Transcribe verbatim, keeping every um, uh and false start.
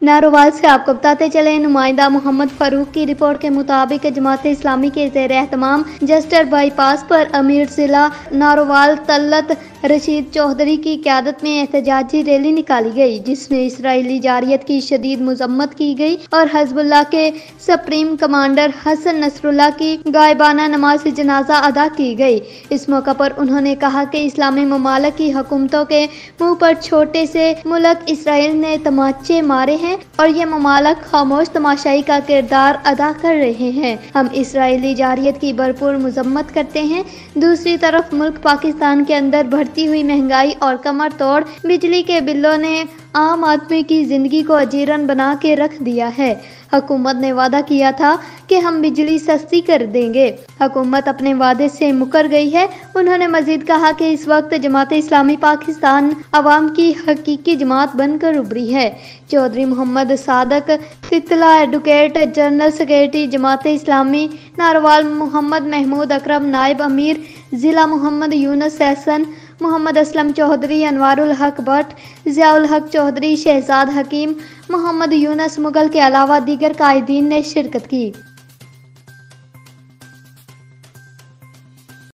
नारोवाल से आपको बताते चले, नुमाइंदा मोहम्मद फारूक की रिपोर्ट के मुताबिक जमात इस्लामी के ज़ेर एहतमाम जस्टर बाईपास पर अमीर जिला नारोवाल तलत रशीद चौधरी की क़यादत में एहतजाजी रैली निकाली गई, जिसमें इसराइली जारियत की शदीद मजम्मत की गई और हिज़्बुल्लाह के सुप्रीम कमांडर हसन नसरुल्लाह की गायबाना नमाज जनाजा अदा की गई। इस मौका पर उन्होंने कहा कि इस्लामी ममालिक की हुकूमतों के मुँह पर छोटे से मुल्क इसराइल ने तमाचे मारे हैं और ये ममालिक खामोश तमाशाई का किरदार अदा कर रहे हैं। हम इसराइली जारियत की भरपूर मजम्मत करते हैं। दूसरी तरफ मुल्क पाकिस्तान के अंदर बढ़ती हुई महंगाई और कमर तोड़ बिजली के बिलों ने आम आदमी की जिंदगी को अजीरन बना के रख दिया है। हुकूमत ने वादा किया था कि हम बिजली सस्ती कर देंगे। हुकूमत अपने वादे से मुकर गई है। उन्होंने मजीद कहा कि इस वक्त जमात इस्लामी पाकिस्तान अवाम की हकीकी जमात बनकर उभरी है। Chaudhry Mohammad Sadiq Titla advocate general secretary Jamaat Islami Narowal, Mohammad Mahmood Akram नायब अमीर ज़िला, मोहम्मद यूनुस एहसन, मोहम्मद असलम चौधरी, अनवारुल हक भट्ट, ज़ियाउल हक चौधरी, शहजाद हकीम, मोहम्मद यूनुस मुगल के अलावा दीगर कायदीन ने शिरकत की।